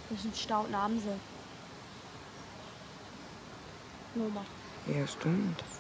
Das ist ein Stauden Amsel. Nur mal. Ja, stimmt.